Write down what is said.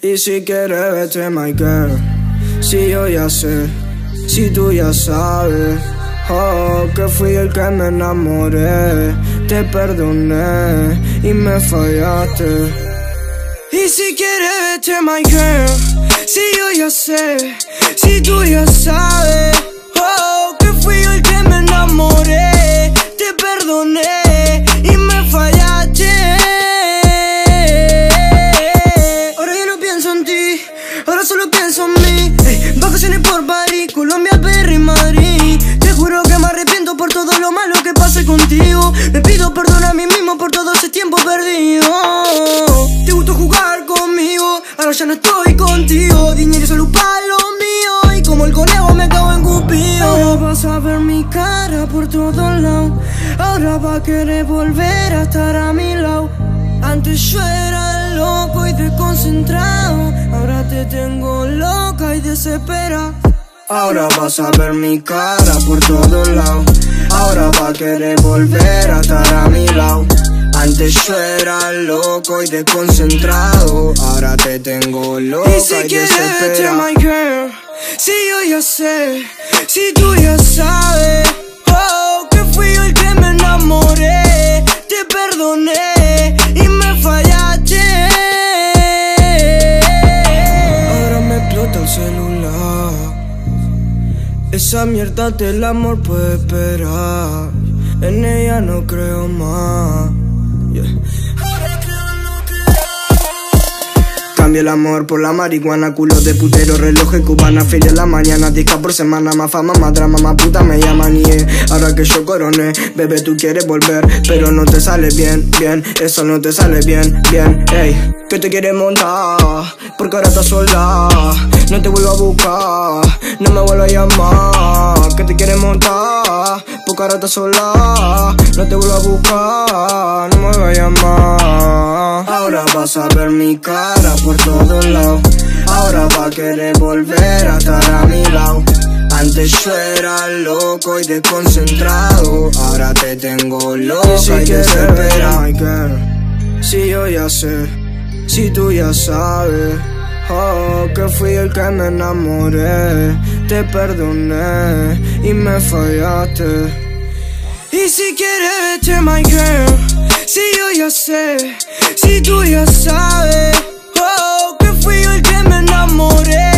Y si quieres vete, my girl. Si yo ya sé, si tú ya sabes. Oh, que fui el que me enamoré. Te perdoné y me fallaste. Y si quieres vete, my girl. Si yo ya sé, si tú ya sabes. Oh, que fui yo el que me enamoré. Te perdoné y me fallaste. Ahora ya no pienso en ti, ahora solo pienso en mí. Hey, vacaciones por París, Colombia, Perry, Madrid. Te juro que me arrepiento por todo lo malo que pasé contigo. Me pido perdón a mí mismo por todo ese tiempo perdido. Te gustó jugar conmigo, ahora ya no estoy contigo. Dinero y salud para lo mío, y como el conejo me cago en Cupido. Ahora vas a ver mi cara por todos lados. Ahora va a querer volver a estar a mi lado. Antes yo era loco y desconcentrado, ahora te tengo loca y desesperada. Ahora vas a ver mi cara por todos lados. Ahora va a querer volver a estar a mi lado. Antes yo era loco y desconcentrado, ahora te tengo loca y desesperada. Y si quieres vete, my girl. Si yo ya sé, si tú ya sabes. Oh, que fui yo el que me enamoré. Te perdoné y me fallaste. Ahora me explota el celular. Esa mierda del amor puede esperar. En ella no creo más. Yeah. Cambia el amor por la marihuana, culos de putero, relojes cubana, feria en la mañana, disca por semana, más fama, más drama, más puta me llaman y ahora que yo coroné, bebé tú quieres volver, pero no te sale bien, bien, eso no te sale bien, bien, ey, que te quieres montar, porque ahora estás sola, no te vuelvo a buscar, no me vuelvo a llamar, que te quieres montar, porque ahora estás sola, no te vuelvo a buscar, no me vuelvo a llamar. Ahora vas a ver mi cara por todos lados. Ahora va a querer volver a estar a mi lado. Antes yo era loco y desconcentrado, ahora te tengo loca y desesperada. My girl, si yo ya sé, si tú ya sabes. Oh, que fui el que me enamoré. Te perdoné y me fallaste. Y si quieres vete, my girl. Si yo ya sé, si tú ya sabes. Oh, que fui yo el que me enamoré.